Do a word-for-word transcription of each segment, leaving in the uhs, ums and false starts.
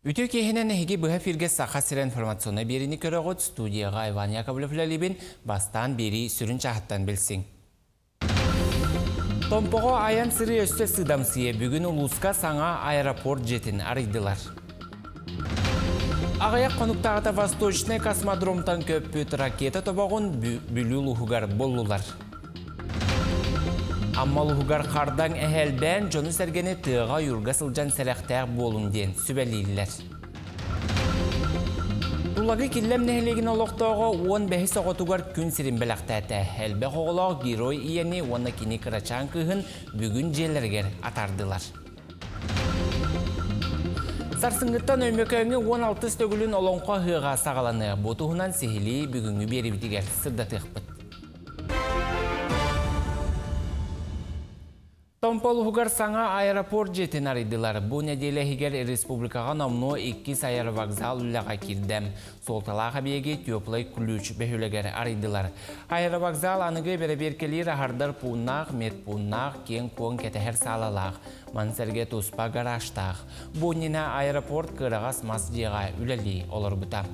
Ütü kehinen hegi bıha firge sağa informasyonu birini köröğüt studiyaga Ivan Yakovlev-Lelibin bastan biri sürün çahattan bilsin. Tompoğu ayan sırı öste sıdamsıya bugün Uluska sana aeroport jetin araydılar. Ağayak konuktağıta Vostochny kosmodromdan köpüt raketa tobağın bülü luhugar bollular. Amma luhugar kardan ehelben jonu sergeni tığğa yurga sılcan serektağ bolun den sübelililer. Tulağı killem nehelegin oloqtağı on beş oğutugar gün sirin belaqtata. Elbe oğulağı giroy iyeni ona kini kıraçan kıhın bugün jellerger atardılar. Sarsıngıttan ömököyünü on altı stögülün olonqa hığa sağalanı. Botuğunan sihili bugünkü beri bitiger sırda tıqpıt. Tompol hugar sana aeroport jetin araydılar. Bu nedele higer Respublikaga namno ikkis aerovokzal üllaga kirdem. Soltalağa biyegi Tyoplay Kulüç behüleger araydılar. Aerovokzal anıgı bereberkelir ahardar punnaq, met punnaq, ken kon keteher salalaq. Manserge tuspa garaştaq. Bu nina aeroport kırağas masjiga üleli olur buta.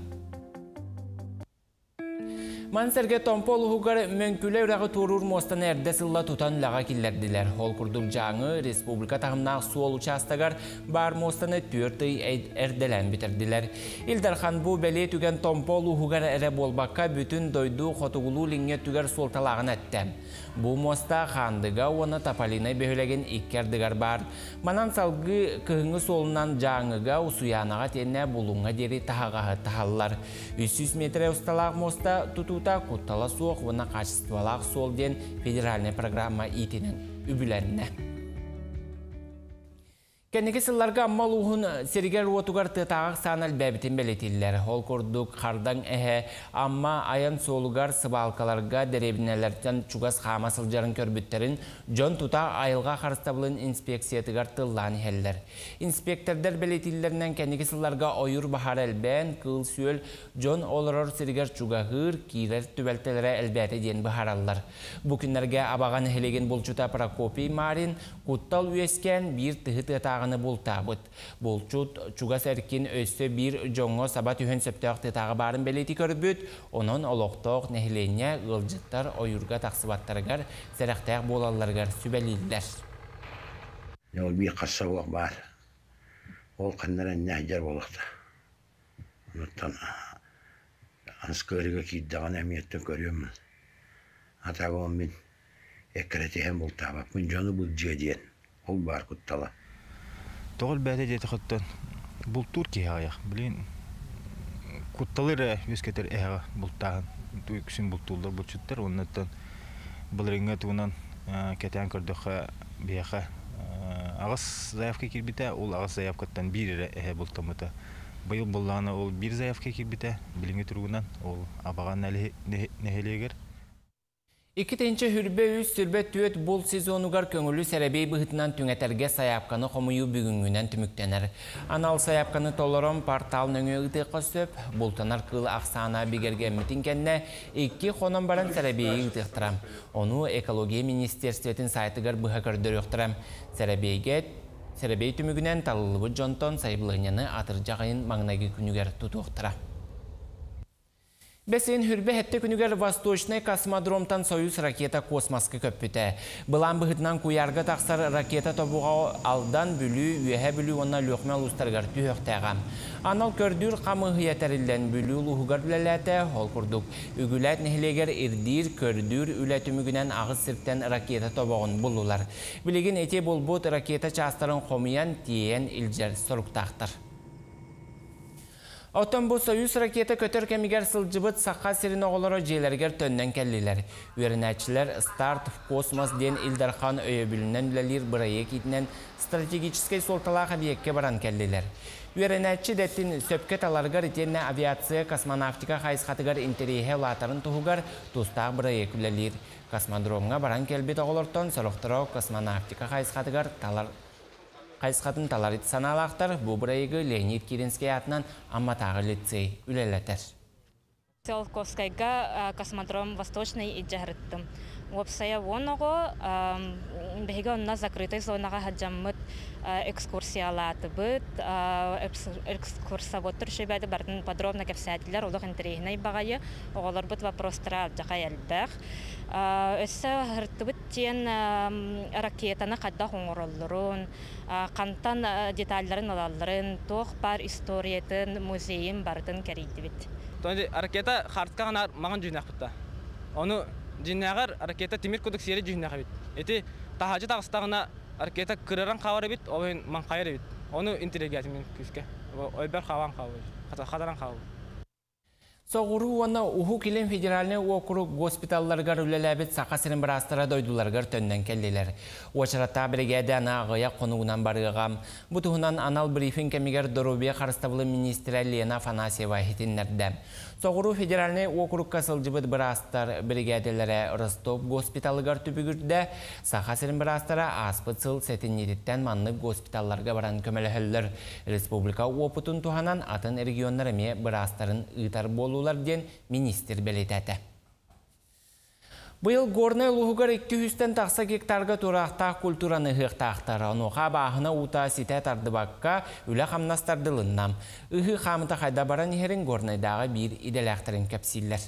Manserge Tompol hugar mönküle urağı turur mostan erde sılla tutan lağa killerdiler. Hol kurduk janı Respublika tahımnaq suol uçastagar bar mostanı dört ay erdelen bitirdiler. İldarhan bu beli tügen Tompol hugar ere bolbakka bütün doydu xotugulu linge tüger soltalağın ettem. Bu mosta xandıga ona tapalinay behülegen ikkerdigar bar. Manan salgı kıhıngı solunan janıga usuyanağa tenne bulunga deri tahagağı tahallar. üç yüz metre ustalaq mosta tutu ta kuttala soğuk vana kaçıstvalaq sol den federalne programma itinin übülenine. Kendiki sıllarga amma luğun seriger otugar tıtağıq sanal bəbitin belirtiller. Hol kurduk kardan ehe amma ayan solugar sıbalkalarga derebinelerden çugas xama sıljarın körbütterin jon tuta ayılga xarıstablığın inspeksiyatigar tıllan heller. Inspektorlar belirtillerinden kendiki sıllarga oyur bahar elben, kıl süöl jon olurur seriger çugahır, kirer tübeltelere elbette den baharallar. Bu günlerge abağan helegen bulçuta Prokopi Marin kuttal üyesken bir tıhı tıtağını bultabıt. Bulçut çugas erkin öste bir jongo sabat ühün söptağ tıtağı barın beleti körbüt, onun oloqtağ nehlenye ılcıttar oyurga taqsibattargar serektağ bolallargar sübelililer. Yol bir qassavuq var. Ol qannaran nahjar bolaqta. Ondan anskörüge kiddağın emiyetten görüyorum. Atağım min ekkreti hem bultabı. Min jonu bulcuya diyen. Ol bar kuttala. Тоғыл бәді деті құттан бұлттур ке аяқ. Білін, құтталыр өскетер әға бұлттағын. Күсін бұлттулдар бұлтшыттар. Оннаттан бұл реңге туынан кәтен көрдіққа бияқа ағыз заявка кербіті, ол ағыз заявкаттан бір әе бұлттамыта. Байыл бұллағына ол бір заявка кербіті, білінге тұрғынан ол абаған нәхелегер. İki tençe hürbe üç sürbet tüet bol sezonugar köngülü serebey bıhıtından tüneterge sayapkanı komuyu bugüngünden tümüktener. Anal sayapkanı tolorom partal nöngü ıtıqqa söp, bultanar kıl aksana bigerge mitinkenne iki konan baran serebeyi ıtıqtıram. Onu Ekologiya Ministerstvetin saytıgar bıha kördör yoktıram. Serebeyge serebey tümügünen talılıbı jonton sayıblığınyanı atırcağın mağnagi günüger tutuqtıram. Besin hürbe hette günüger Vostochny kosmodromdan Soyuz raketa kosmoska köpüte. Bulan bıhıtnan kuyarga taqsar raketa tobuğa aldan bülü, üyehe bülü ona lökmel ustargar tühöktağam. Anal kördür qamı yeterillen bülü luhugar bilelete hol kurduk. Ügület nehleger irdir, kördür, ületümügünen ağız sirkten raketa tobuğun bullular. Biligin ete bolbut raketa çastarın qomiyan tiyen ilcer soruktaqtır. Otan bu Soyuz raketa kötör kemiger sılcıbıt saqa sirin oğuları jelerger tönnen kelliler. Ürenetçiler Start Kosmos den İldarhan öyöbülünden bilelir bırayek itinen strategiskiy soltalağa biyekke baran kelliler. Ürenetçi dettin söpket alargar itenne aviasiya kosmonavtika hayızqatıgar interihe latarın tuhugar tustağ bırayek bilelir. Kosmodromga baran kelbet oğulorton soluqtıra kosmonavtika hayızqatıgar talar Qayısqатын talarit sanalaqtar bu burayıgı Leonid Kirinskiy atынан Ammatағы лицей үлелетер. Селковскайга космодром Восточный иджарыттым. Вопсая воного бега на закрытой зонага хаджаммыт экскурсиялаты быт экскурсоводтар шебәде бардын подробно кепсәтиләр улык интерегенә багайы оголар бит вопростара жака әлбәх өссә хыртыбыт тен ракетаны кадда хоңороллорун кантан детальларын алалларын тох бар историятын музейин бардын керейди бит. Тонди ракета харткана маган жүйнәк битта. Оны жүйнәгәр ракета тимир кодек сери жүйнәк бит. Эти тахажы тагыстагына ракета кырыран кавары бит, ойын ман кайры бит. Оны интеллигентмен күскә. Ойбар хаван кавы. Хата хадаран кавы. Соғыру оны ұху келен федеральны округ госпиталларга үлеләбет сақасырын бір астыра дойдуларғар төннен келділер. Очарата бригада ағыя қонуғынан барығам. Бұтығынан анал брифинг кәмегер Доробия қарыстабылы министрі Лена Афанасьева хетінлерді. Соғыру федеральны округ касылжыбыт бір астар бригаделері Ростов госпиталығар түбігірді. Сақасырын бір астыра аспыт сыл сәтіннететтен манлы госпиталларға баран көмелі Республика опытын туғанан атын регионларыме бір астарын ұйтар болу ден министр белетәті. Бұл горнай луғығар екі жүзден тақса гектарға тұрақтақ культураны ғықтақтары. Оныға бағына ұта сите тардыбаққа үлі қамнастардылыннам. Үхі қамыта қайда баран ерін горнайдағы бір иделәқтірін кәпсиллер.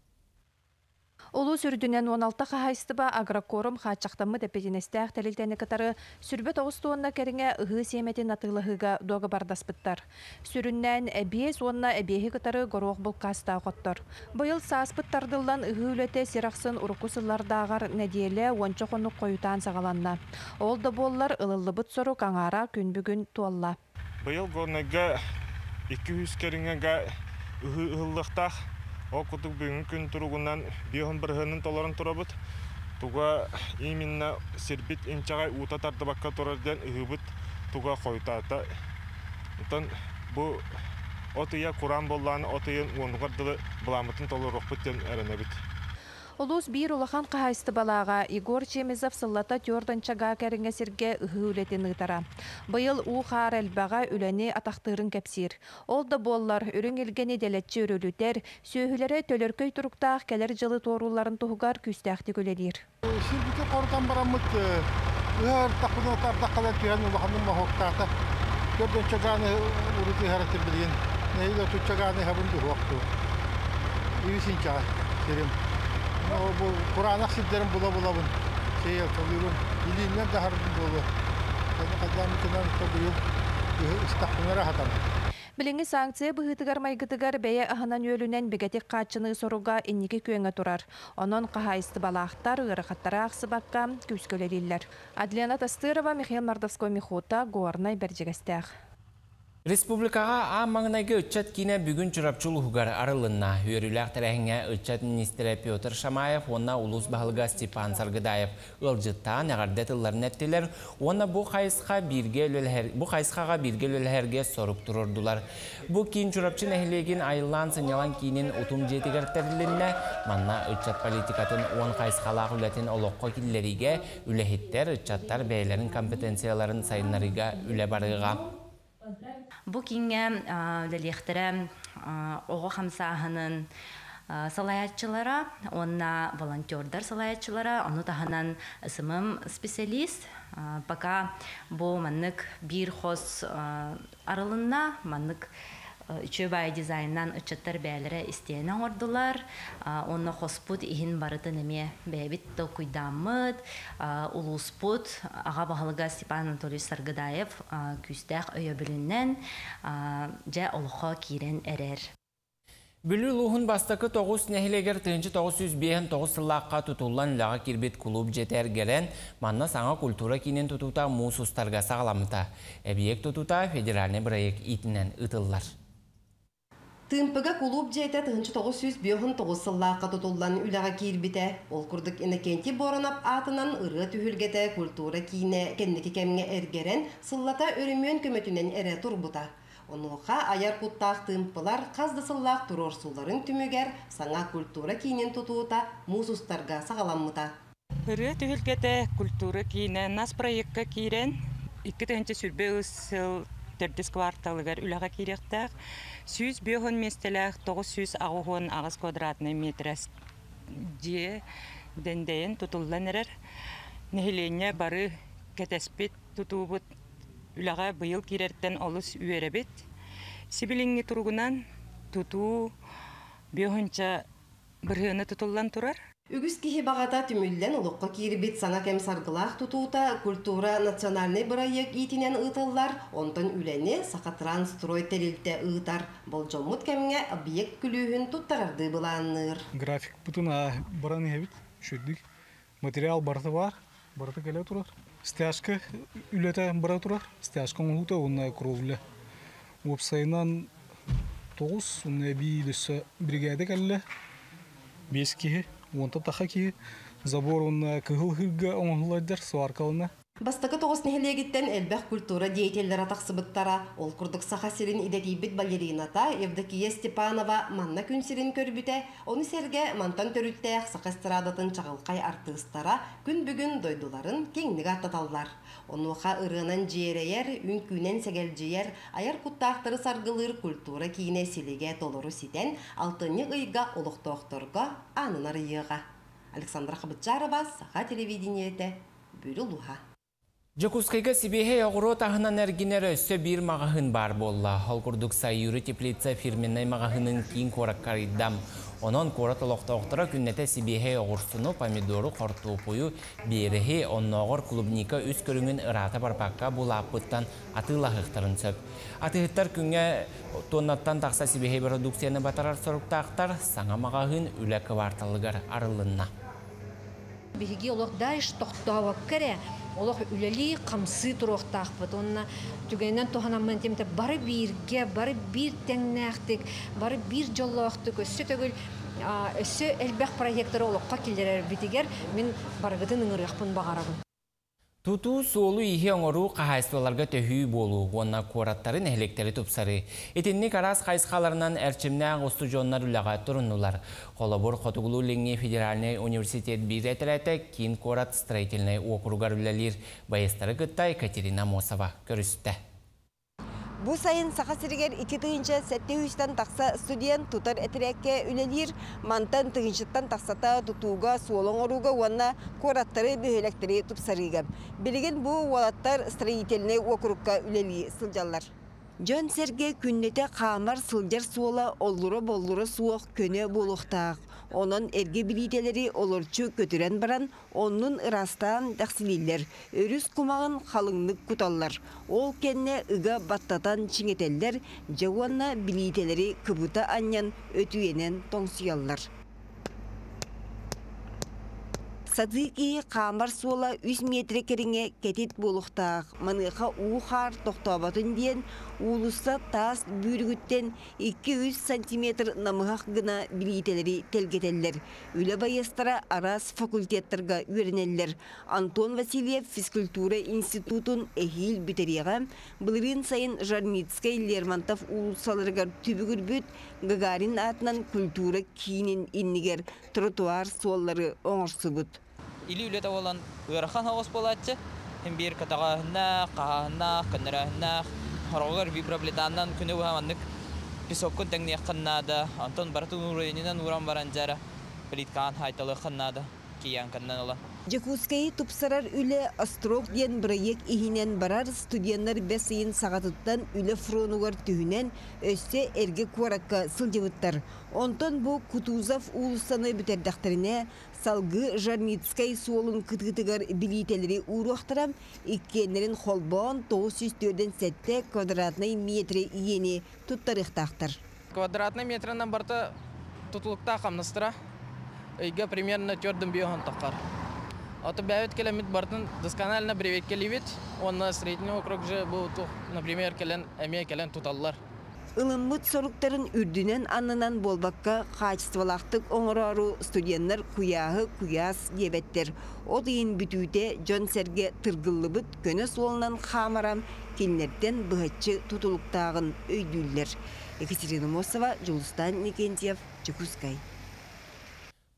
Олу сүрдінен он алты қағайстыба агрокорум қачақтамы дәпеденестәқ тәлілтәні катары сүрбет оғыстуынна кәріңе ұғы семетін атылығыға доғы бардаспыттар. Сүріннен әбиес онна әбиехі катары ғоруқ бұл қаста қоттар. Бұйыл сааспыттардылдан ұғы үлеті сирақсын ұрықусылардағар нәдиелі ончы қону қойутан сағаланна. Ол да боллар ылылы бұт сору қаңара күн бүгін туалла. Бұйыл ғорнайға екі жүз кәріңеға ұғы ұғылықтақ О кутук бүгін күн тұруғынан бейхін бірғының толарын тұрабыт. Туға именно сербит инчағай ута тарды баққа тұрарден ұғыбыт туға қойтата. Ұтын бұл отыя Құран болланы отыйын оңғардылы бұламытын толы роқпыттен әрінебіт. Олус бир улахан қағайсты балаға Игор Чемезов сыллата тёрданчаға кәріңе серге ұғы үлетін ұтара. Бұйыл у қар әлбаға үләне атақтырын кәпсир. Ол да боллар үрін елгені дәлетчі өрілітер, сөйхілері төлөркөй тұрықтақ кәлер жылы торуларын тұғығар күстәқті көлелер. Сирбіке қордан барамыд, ұғар тақпыны отарда қалар күйән ұлақының мағоқтақта. Тёрданчағаны ұрыты ғаратыр білген. Нәйді тұтчағаны ғабынды ұлақты. Үйісін чаға, серем. Bu Kur'an'a sidlerin bula-bulabın, şey yapılıyor, iliğinden de harbin dolu. Kadar kadar tabii istakbunlara hatam. Bilingi sanksiya bıhıtıgar maygıtıgar beye ahınan yölünen bigetik kaçını soruga inniki köyüne turar. Onun qahayısты balaqtar, ırıqattara ақсы bakka küsköleliller. Adliana Tastırova, Mikhail Mardovskoy, Mikhota, Gornay Berjigestaq. Республикаға амаңнайғы үтчат кейіне бүгін чұрапчыл ұғығар арылынна. Үйеріләқ тәрәхіңе үтчат министрі Петр Шамаев, онна ұлыс бағылға Степан Саргыдаев ұлжыттан әғардет ұлларын әттілер, онна бұл қайысқа бірге өләлерге сорып тұрырдылар. Бұл кейін чұрапчын әхілеген айылан сынялан кейінен ұтым жетігертерлеріне, манна үтчат политикатын он қайысқалақ үләтін олыққа келлеріге үләхеттер үтчаттар бәйлерін компетенцияларын сайынларыға үлә барыға. Бу кинге лелехтере ого хамсаһынын салаятчылара, онна волонтердар салаятчылара, оны таханан ысымым специалист. Пока бу маннык бир хос арылынна, маннык Чөбай дизайннан ычыттар бәлері істейіне ордылар. Онна хоспут ихин барыты неме бәбит токуйдамыд, улуспут аға бағылыға Степан Анатольевич Саргыдаев күстәқ өйі біліннен жа олыққа кейрен әрер. Бүлі луғын бастықы тоғыз нәхілегер тыңчы тоғыз жүз бес тоғыз сыллаққа тұтылан лаға кирбет клуб жетер герен манна саңа культура кейнен тұтута мұсустарға сағаламыта. Әбиек тұтута федеральный проект итінен ұтылар. Тымпыга клуб жайта тыңчы тоғыз жүз бес тоғыз сыллаққа тұтылан үліға кирбете. Ол күрдік инекенті боранап атынан ұры түхілгеті культура кейіне кендекі кәміне әргерен сыллата өрімен көмөтінен әрі тұрбыта. Онуға аяр құттақ тымпылар қазды сыллақ тұрор суларын түмігер саңа культура кейінен тұтуыта мұсустарға сағаламыта. Ұры түхілгеті культура кейіне нас проектқа кейрен екі тәнчі сүрбе ұсыл Тердис кварталыгар үләға керектәк. Сүз бүйхін местеләк тоғыз жүз ағуғын ағыз квадратный метрес де дендейін тұтылдан әрер. Нехилене бары кәтәспет тұтуыбыт үліға бұйыл керерттен олыс үйеребет. Сибилинги тұрғынан тұту бүйхінча бірғыны тұтылдан тұрар. Үгіз кихи бағата түмілден ұлыққа кирбит саңа кәм сарғылақ тұтуыта культура национальный бұрайық итінен ұтылар, онтын үләне сақатран строй тәрілті ұтар. Бұл жоммут кәмге объект күліхін тұттарарды бұланыр. График бұтына баран ебіт, шүрдік. Материал барты бар, барты кәлі тұрар. Стяжка үләті бара тұрар. Стяжка ұлыта онна күрулі. Опсайынан тоғыз, онна бейдісі бригады кәлі. Бес кихи. Онта таха ки забор онна кыгыл-хырга оңғылайдар суаркалына. Бастықы тоғыз нехелегіттен әлбәқ культура деятеллері тақсыбыттара, ол күрдік саха сирин идетейбіт балерината Евдокия Степанова манна күн сирин көрбіте, оны серге мантан төріттәқ саха эстрадатын чағылқай артыстара күн бүгін дойдуларын кеңнік аттаталар. Онуға ырынан жиерейер, үн күнен сәгелжиер, аяр құттақтыры сарғылыр культура кейіне селеге толыру ситен, алтыны ұйға олықтоқторға анынар иыға. Александра Хабытжарова, Саха телевидениеті, Бүрі Луха. Жокускайга сибехе оғыру тағынан әргенері өсі бір мағахын бар болла. Холкурдук сайыры теплица фирменной мағахының кейін қораккаридам. Онон қорат олықтауқтыра күннете сибехе оғырсыны помидору қортуопую берехе онноғыр клубника үз көріңін ырата барпаққа бұл апыттан атылағықтарын сөп. Атығыттар күнге тоннаттан тақса сибехе продукцияны батарар сұрыптақтар саңа мағахын үлі кварталығар арылынна. Беги олық дайш тоқтауы кәрі. Олық үләли қамсы тұруқтақ бұд. Онына түгеннен тоғанамын темті бары бірге, бары бір тәңнәқтік, бары бір жоллақтық, өсі төгіл, өсі әлбәқ проекттары олыққа келдерер бітігер, мен барғытын ұңырықпын бағарабын. Туту солу ихе оңыру қағайсыларға төхүй болу, онна қораттарын әлектері тұпсары. Етінні қарас қайсқаларынан әрчімне ағысты жонлар үліға тұрынылар. Қолабыр Қотығылу Ленге Федеральный университет бір әтірәті кейін қорат строительный оқыруғар үлелер. Байыстары күтті Екатерина Мосова көрісті. Бұл сайын сақа сірігер екі тығынша сәтті үстен тақса студент тұтар әтірәкке үлелер, мантан тығыншыттан тақсата тұтуға суолың оруға онна қораттары бөхелектері тұпсарыға. Білген бұл уалаттар строительный округқа үлелі сылжалар. Жон серге күннете қамар сылжар суола оллуры-боллуры суоқ көне болуқтақ. Onun erge biliteleri olurçu götüren baran, onun ırastan daqsililler, örüs kumağın halınlık kutallar. Ol kenne ıga battatan çiğeteller, javanna biliteleri kıbuta anyan ötüyenen tongsuyallar. Садыки камар суола үч метр кериңе кетит болуқтақ. Маныға уғар тоқтабатын ден, улыса тас бүргіттен iki-üç сантиметр намығақ гына билетелері телгетелер. Үлі байыстара арас факультеттерға үйренелер. Антон Васильев физкультура институтын эхил бітереға, бұлырын сайын Жарницкай Лермонтов улысалырғар түбігір бүт, Гагарин атынан культура кейінен иннігер тротуар суоллары оңырсы бұд. Или үлет авалан уйрахан хавас болатчы, hem bir katağına, kahına, kınırağına, horoglar vibrobletanan күні уhamаннык песоккун тәңне қыннады, Антон Бартун уровенінен уран баранжара, плиткан хайталы қыннады, киян қыннан ола. Жакускай тупсарар үлі Острог ден проект ихинен барар студенттар бәсейін сағатыттан үлі фронуғар түйінен өсте әрге қуараққа сылжевыттар. Онтон бұл Кутузов улысаны бітердақтаріне салғы Жарницкай суолын кыт-кытыгар билетелері уруақтарам, иккенлерін холбон тоғыз жүз төрттен сәтті квадратный метрі ені тұттарықтақтар. Квадратный метрінен барты тұтылықта қамныстыра, өйге примерно төрдің бейоған таққар. Ото бәвет келемет бартын досконально бревет келевет, он на средний округ же был, например, келен, әме келен тұталылар. Илыммыт соруктарын үрдінен анынан болбаққа қачествалақтық оңырару студенттер куяғы куяс дебеттер. О дейін бүтуде Жон Серге тыргыллыбыт көне суолынан қамарам келнерден бұғатчы тұтылықтағын өйдүллер. Екатерина Мосова, Жолустан Никентьев, Жакускай.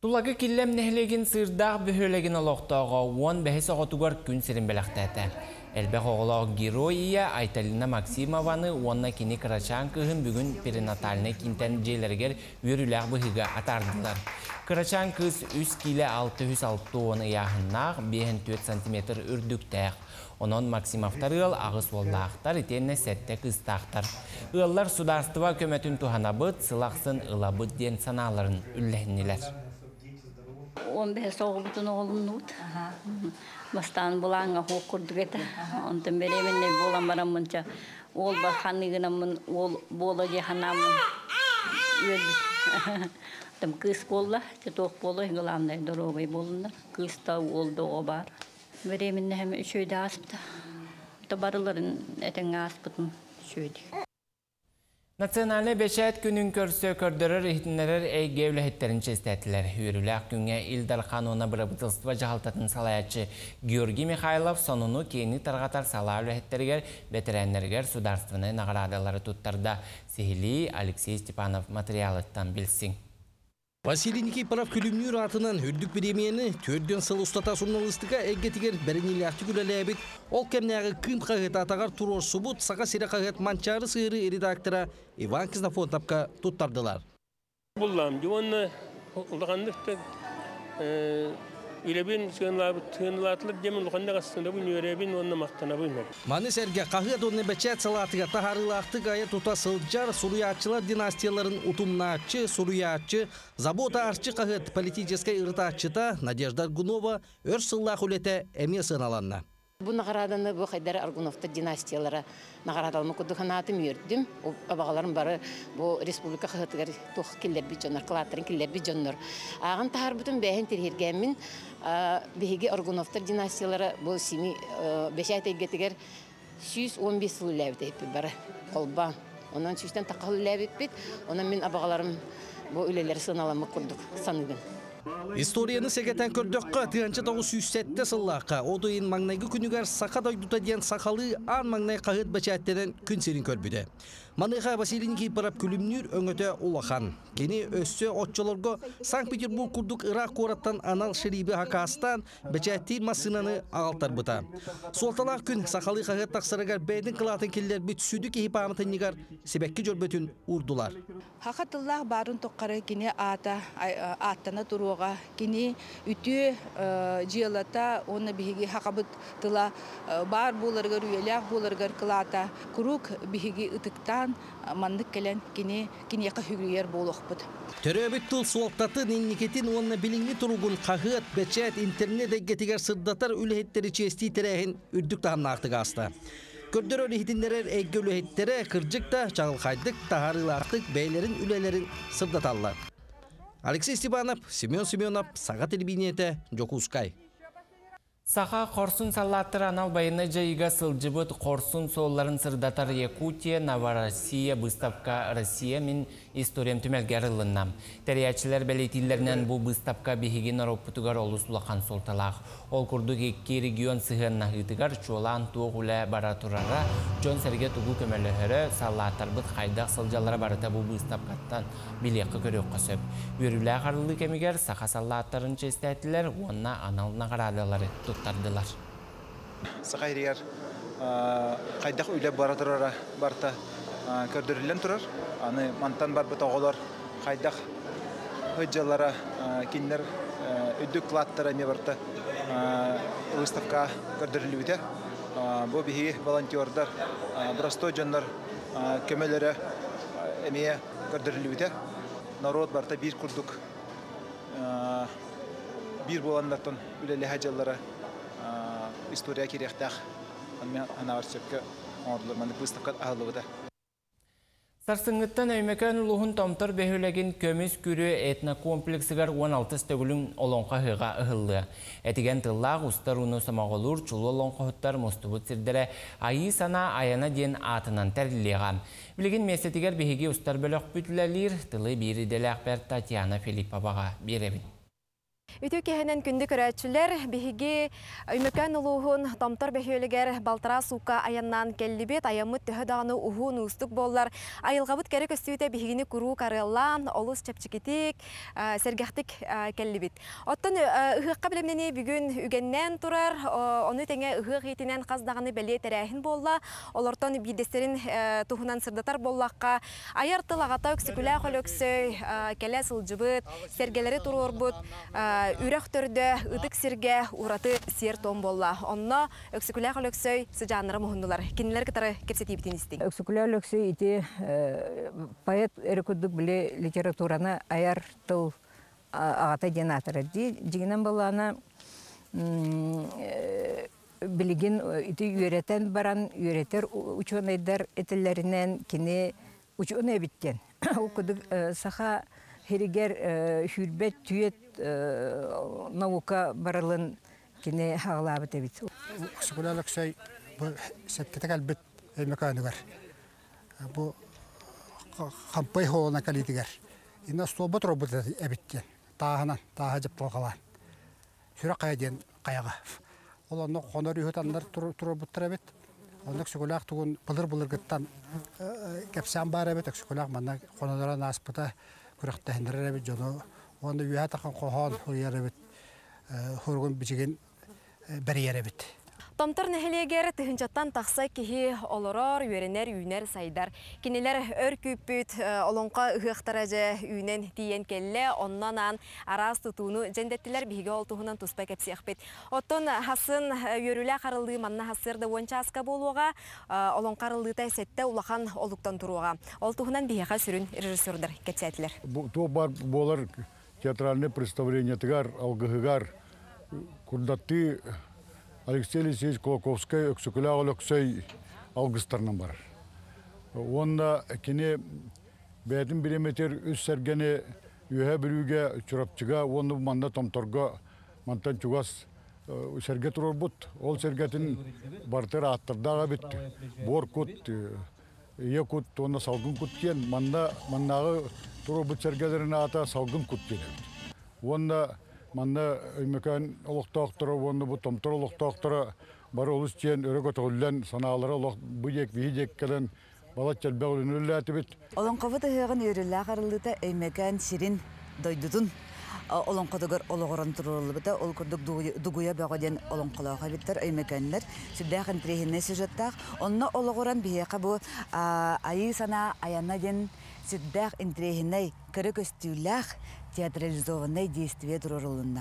Tulağı killem nehlegen sırdağ bühölegen oloqtağa on bəhis oğutugar gün sirin belaqtəti. Elbək oğulağı Giroiya Aytalina Maksimovаны onna kini Kıraçan kıhın bugün perinatalina kinten jeylerger yürüləq bıhıga atardılar. Kıraçan kız üç kilo altı yüz altı on iyahınaq beş dört santimetr ürdüktəq. Onun Maksimovtar ıl ağız ollaqtar itenne sette kıstaqtar. Illar Sudarstva kömötün tuhanabıt sılaqsın ılabıt den sanaların üllehiniler. Он бе соғыбытын оғылынуыт. Бастан бұлаңа хоқ күрдік еті. Онтын беременне болан барамынша. Ол бар ханығынамын, ол болы же ханамын. Өлбіт. Тым кыз болла, четоқ болы, ғыламдай дорогай болындар. Кызта олды о бар. Беременне hem үш өйді аспыта. Табарыларын әтен аспытын үш өйді. Nasionalne beşet günün körsö kördörür ihtinlerer ey gevlehitlerin çestetiler. Hürülək günge İldar kanuna bırabıtılsıva jahaltatın salayatçı Georgi Mikhailov sonunu keni targatar salar lehitlerger veteranlerger sudarstvını nağradaları tuttarda. Sihili Alexey Stepanov materialıttan bilsin. Василий Никифоров күлімнер атынан үрдік біремені төрден сыл ұстата журналистіға әггетігер бәрінелі артикүлі әбет. Ол кәмнәғы күн қағет атағар тұрор сұбыт саға сері қағет манчары сығыры редактора Иван Кизнафонтовқа тұттардылар. Бұллам, жуанны ұлғандықты Үлебен сүйенлатылық демін ұлғанда қасында бұл өребен онына мақтана бұймады. Маны сәрге қағыт оны бәчәт салатыға тахарылақты ғайы тұта сылджар сұруятчылар династияларын ұтымнаатчы, сұруятчы, забота арчы қағыт политическай ұртатчыта Надежда Аргунова өр сыллақ үлеті әме сыналанна. Бұл нағараданы бұл қайдар Аргуновты династиялары нағарадалымы күдіғанатым өрдім. Абағаларым бары бұл республика қағытығар тоқ келер бі жонар, қылаттарын келер бі жонар. Ағын тағар бұтын бәйін терергенмін бейге Аргуновтар династиялары бұл семи бәші әйтегетігер жүз он бес сыл ләбіт әйпі бары қолбан. Онан жүзден тақалы ләбіт бет, онан мен абағаларым бұл үлелері сыналымы күрдік саныдың. Историяны сегетен көрдөкқа тыянчы тоғыз жүз сетте сыллаққа одойын маңнайғы күнігер сақа дойдута ден сақалы ан маңнай қағыт бәчәттенен күн серін көрбіді. Маныға Василий Никифоров күлімнер өңөте улахан. Кені өссө отчолорго Санкт-Петербург күрдік Ирақ қораттан анал шерибі хакастан бәчәттер масынаны ағалтар бұта. Солталақ күн сақалы қағыт тақсырығар бәйдің қылатын келдер бүт сүді кейі памытын негар себекке жөрбөтін ұрдылар. Хақатыллақ барын тоққары кені ата, аттана тұруға, кені үті жиылата, оны бігі хақабыт тыла бар болырғар, үйелек болырғар қылата, күрік бігі ұтықтан мандық кәлін кені кенеқі хүгілер болуқ бұд. Төрөбіт тұл суалтаты ненекетін онына біліңі тұруғын қағыт, бәчәт, интернет әгетігер сырдатар үліхеттері чести тәрәхін үрдік тағын ақтығы аста. Көрдір өліхетіндерер әйгі өліхеттері қыржықта чағылқайдық, тағарылақтық, бәйлерін үлелерін сырдаталар. Алексей Степанов, Семен Семенов, Саға телевидениеті, Жокускай. Саха Корсун салаттыр анал байыны жайыға сылжыбыт Корсун солларын сырдатар Якутия, Новороссия, Выставка Россия мен историям түмелгеріліннам. Тәриячілер бәлейтілерінен бұл Выставка бігеген Аропутығар олысулақан солталақ. Ол күрдік екі регион сығынна ғытығар чолан туық үлі баратурара Джон Серге тұғыл көмеліхері салаттар бұд қайдақ сылжалары барыта бұл Выставкаттан билеқі көрек қосып. Өрілі қарылы кемігер Саха салаттарын честәтілер, онына аналына қарадылары тұттардылар. Саха ерегер қайдақ үйлі баратурара барта көрдірілен тұрар. Аны мантан бар бұт оғылар қайдақ өджалара кендер үдік клаттара ме барта выставка көрдірілуіде. Бұл бігі волонтердар, брастой жандар көмелері әмея көрдірілуіде. Народ барта бір күрдік, бір боландартын үлелі хәжалары история керектәқ. Анавар сөпкі оңырлар мәнік выставка ағылуыда. Сарсыңыттан өймекен ұлығын томтыр бәхілеген көмес күрі этнокомплексігер он алты стөгілін олонға ғыға ұғылды. Әтіген тыллақ ұстар ұны самағылыр чулы олонға ғыттар мұстыбыт сірдері айы сана аяна ден атынан тәрілеға. Білеген месетігер бәхеге ұстар бөлік бүтіләлер тылы бері деләқ бәр Татьяна Филипповаға беребін. Ütü kehenen күнді көрәтшілер бігі өмөкән ұлуғын тамтар бәхеөлігер балтара суқа аяннан келлібет аямыт түхі дағыны ұғын ұстық боллар. Айылғабыт кәрі көстүйті бігіні күру қарылан, олыс чәпчікетік, сәргәқтік келлібет. Оттан ұғыққа білімнені бүгін үгеннен тұрар, оны тәңе ұғық етінен қаздағыны бәле тәрәхін болла, олартан бейдестерін тұғынан сырдатар боллаққа, айартыл ағата өксікілі қол өксөй, кәлі сылжыбыт, сәргелері тұру орбыт, үрәк төрді ұдық сірге ұраты сер том болла. Онна өксікілі қол өксөй сыжаныры мұхындылар. Кенелер кітары кепсеті бітін істің? Өксікілі өксөй ити поэт өрікуддық біле литератураны аяр тыл ағата денатыры. Дегенен болана білген ити үйретен баран, үйретер ученайдар етілерінен кене ученый біттен. Ол күдік саха Херигер хүрбет түйет наука барылын кене хағылабы тәбет. Сүкіләлік сәй сәпкетік әлбет әмеканығар. Бұл қампай холына кәлетігер. Инна столбат робыт әбеттен. Тағынан, таға жеп болғалан. Сүрі қайден қаяға. Ол оны қонар үйетандар тұрыбыттыр әбет. Онық сүкіләк тұғын бұлыр-бұлыр ғыттан кәпсән бар әбет. Сүкіләк манна қонадарын аспыта күрәқтәһендер әбет жоны. Онда үйә тақын қоған ұйар әбет. Хұрғын бічеген бәрі әбет. Томтор нәхелегер тыхынчаттан тақса кихи олорор, үйеренер, үйнер сайдар. Кенелер өр күппіт олонқа ұғықтаражы үйнен тиен келле, оннан араз тұтуыны жәндеттілер бігі олтуғынан тұспай кәпсияқ бет. Оттон хасын үйерілі қарылды манна хасырды онча асқа болуға, олон қарылдытай сәтті улақан олықтан тұруға. Олтуғынан бігі сүрін режиссердер кәпсиятілер. То бар болар театральный представление тігар, алғығығар, күрдатты Алексей Алексеевич Колоковский өксікілі ағыл өксөй алғыстарынан бар. Онда кене бәйтін биреметер үс сәргені үйе біріге чұрапчыға, онда манда томторға мантан чуғас сәрге тұрар бұд. Ол сәргетін бартыр аттырдағы бітті. Бор күт, ие күт, онда салғын күт кен. Мандағы тұрар бұд сәргелеріне ата салғын күт кен. Онда Манда өймекән олықтақтыры, онды бұ томтыр олықтақтыры бар олыс тен өрек өтігілден саналары бұйек, бейдек кәлін балат жәлбәг өлін өлі әті бет. Олонқовы тұғығын өрілі қарылыда өймекән сирин дойдудun. Олонқодығыр олығырын тұрылы біті, ол күрдік дугуя бәғаден олонқылауға біттір өймекәнлер. Сүрдәқін тірейінне сюжеттақ. Онына олығырын бейеқі бұ айы сана аянна ден сүрдәқ интрейінне кірі көстүйләқ театрализованный действие тұрырылында.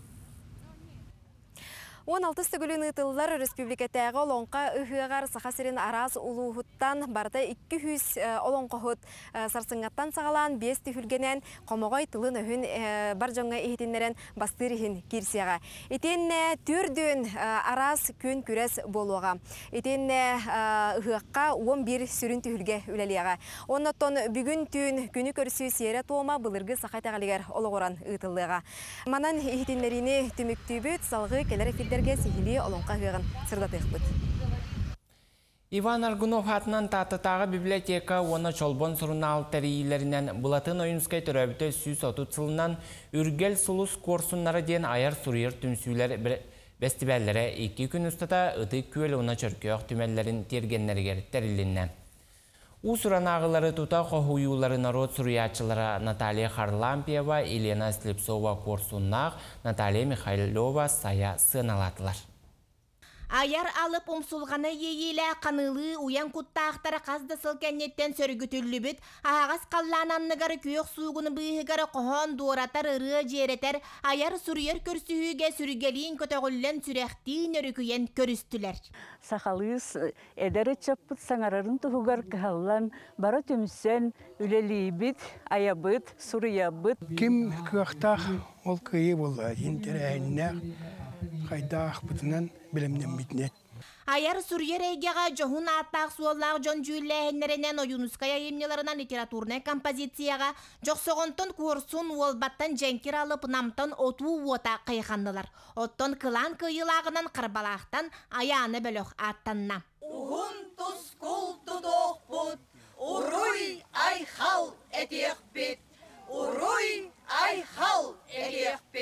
он алты стөгілін ұтылылар республикатағы олонқа ұғығар сақасырын араз ұлуғыттан барда екі жүз олонқығыт сарсыңаттан сағалан бес түйілгенен қомағай тылын өхін бар жоңға ехетінлерін бастырығын керсияға. Етен түрден араз көн күрес болуға. Етен ұғыққа он бір сүрін түйілге үләлияға. Оннаттон бүгін түн күні көрсі сері тома бұлырғы сақайтағалығар олығыран ұтылыға. Манан ехетінлеріні түміктүйбіт салғы келер эфирдер сихили олонқа ғығын сырдатық бұд. Иван Аргунов атынан татытағы библиотека оны чолбон сұрынал тәрейілерінен бұлатын ойынскай түрәбіті сүйс отут сылынан үргел сұлыс корсунлары ден аяр сұрыйыр түмсүйлер бәстібәлері екі күн ұстата ұты көл оны чөркеоқ түмәлерін тергенлергер тәрілінен. Усуран ағылары тута қоғуюлары народ сұруячылары Наталья Харлампиева, Елена Слепцова корсуннақ, Наталья Михайлова сая сыналатылар. Аяр алып умсулғаны ейелі қанылы уян құттақтары қазды сылкәннеттен сөргітүлі бүт, ағас қаллананныгары күйек суғыны бұйығары қоған дуаратар ұры жеретер, аяр сүрүйер көрсүйіге сүргелейін көтіғілін сүрәқтейін өрікүйен көрістілер. Сақалыз әдәрі чаппыт саңарарын тұғығар қағалан бары түмсен үлелейбіт, аябыт, сүріябыт. Кім күқтақ ол күйі болды, ентерәйіннәқ, қайдақ бұтынан білімнен бітінет. Аяр сүрьер әйгеға жоғын аттақ суоллақ жон жүйілі ойынуская емнеларынан литературная композицияға жоқсоғынтын көрсін олбаттан жәнкер алып намтын оту ота қайқандылар. Оттон қылан күйілағынан қырбалақтан аяны бөліқ аттанна. Уғын тұс құл тұдоқ бұд, ұруй айхал әтеқ бет, ұруй айхал әтеқ бет.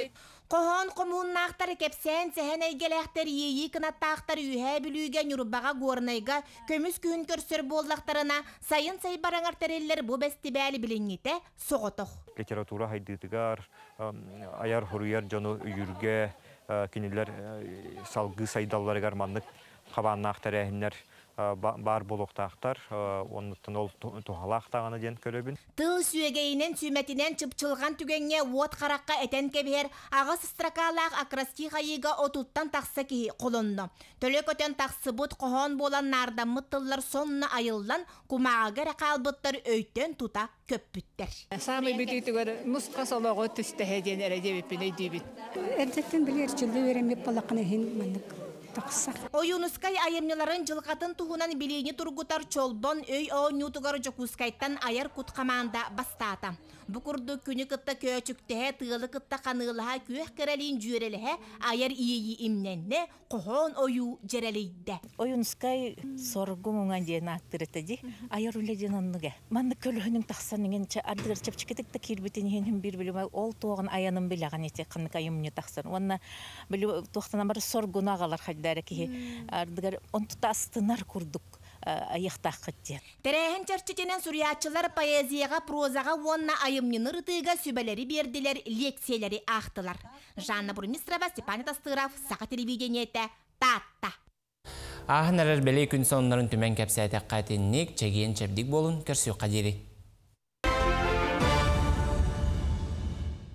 Qohon qomunnaqtar kepsen sehen eygelekter yeyi kınattaqtar ühe bülüge nurbaga gornayga kömüs kühün körsör bollaqtarına sayın say barangartareller bu bestibali bilinite soğotoq. Literatura haydıtıgar, ayar horuyar jonu yürge, kiniller salgı saydallarıgar manlık qabanaqtar ehinler bar boloqtaqtar, onnuttun ol tuhalaqtağını den köröbün. Tıl süegeyinen sümetinen çıpçılgan tügenge vot qaraqqa eten kebiher ağız strakalaq akraski hayıga otuttan taqsa ki kolonno. Tölök öten taqsıbıt qohon bolan nardamı tıllar sonna ayıllan kumağaga raqalbıttar öytten tuta köppütter. Sami bititügar musqa soloğu tüsteheden eredebipine dibit. Erdetten bilir çıldı veremep balaqına hin manık. Oyunuskay ayımlıların cılqatın tuhunan bilini turgutar çolbon öy o nütugar jokuskaytan ayar kutkamanda bastata. Bu kurdu günü kıtta köçüktehe tığılı kıtta kanılaha küh kerelin jürelehe ayar iyi imnenne kohon oyu jereliyde. Oyunuskay sorgumungan diye nattırıtıcı ayar üle cananlıge. Mandı kölühünün taqsanıgen çe ardıgar çapçıkıtık da kirbitin henin bir bilime ol toğun ayanın bilağın ete kanık ayımını taqsan. Onna bili toğtana bar sorguna qalar ki ardıgar on tutastınar kurduk ayıqtaq diye. Terehen çerçetenen suriyatçılar poeziyaga, prozaga onna ayımnını rıtıga sübeleri berdiler, leksiyeleri ahtılar. Жанна Бурмистрова, Степан Тастыров, Сақа телевидениете, Татта. Ahın erer beli gün sonların tümen kepsayete qatinnik, çegiyen çepdik bolun, körsü qadiri.